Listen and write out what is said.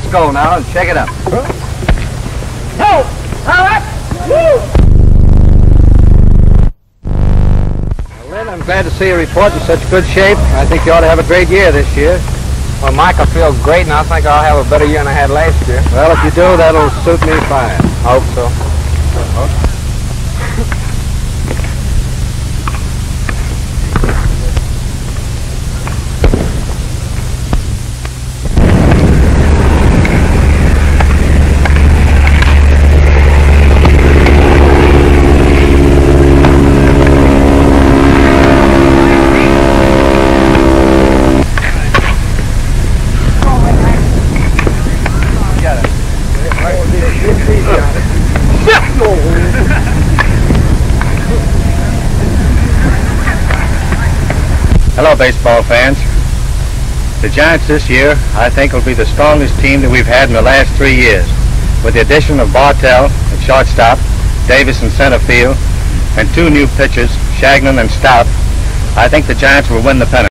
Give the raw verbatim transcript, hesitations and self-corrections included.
go now and check it up. Ho! All right! Woo! Well, Lynn, I'm glad to see you report in such good shape. I think you ought to have a great year this year. Well, Mike, I feel great, and I think I'll have a better year than I had last year. Well, if you do, that'll suit me fine. I hope so. Hello, baseball fans. The Giants this year, I think, will be the strongest team that we've had in the last three years. With the addition of Bartell at shortstop, Davis in center field, and two new pitchers, Shagnon and Stout, I think the Giants will win the pennant.